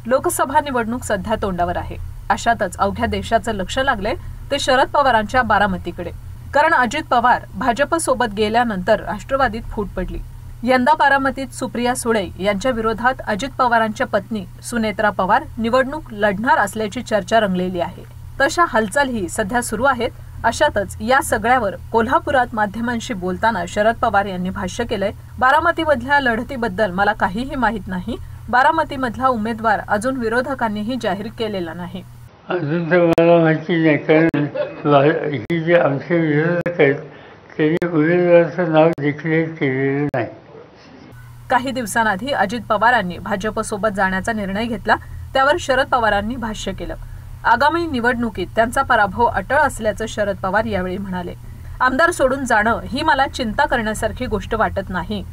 लोकसभा निवडणूक सध्या तोंडावर आहे। अशातच अवघ्या देशाचं लक्ष लागले ते शरद पवारांच्या बारामतीकडे। कारण अजित पवार भाजप सोबत गेल्यानंतर राष्ट्रवादीत फूट पडली। यंदा बारामतीत सुप्रिया सुळे यांच्या विरोधात अजित पवारांच्या पत्नी सुनेत्रा पवार निवडणूक लढणार असल्याची चर्चा रंगलेली आहे। तशा हालचाली सध्या सुरू आहेत। अशातच या सगळ्यावर कोल्हापुरात माध्यमांशी बोलताना शरद पवार यांनी भाष्य केलंय, बारामतीमधल्या लढतीबद्दल मला काहीही माहित नाही। बारामतीमधला उमेदवार अजून विरोधकांनीही जाहीर केलेला नाही। अजून तर मला माहिती नाही, कारण ही जे आमचे विरोधक आहेत त्यांनी उमेदवाराचं नाव डिक्लेअर केलेलं नाही। काही दिवसांआधी अजित पवारांनी भाजपसोबत जाण्याचा निर्णय घेतला, त्यावर शरद पवारांनी भाष्य केलं। आगामी निवडणुकीत त्यांचा पराभव अटळ असल्याचं शरद पवार यावेळी म्हणाले। आमदार सोडून जाणं ही मला चिंता करण्यासारखी गोष्ट वाटत नाही।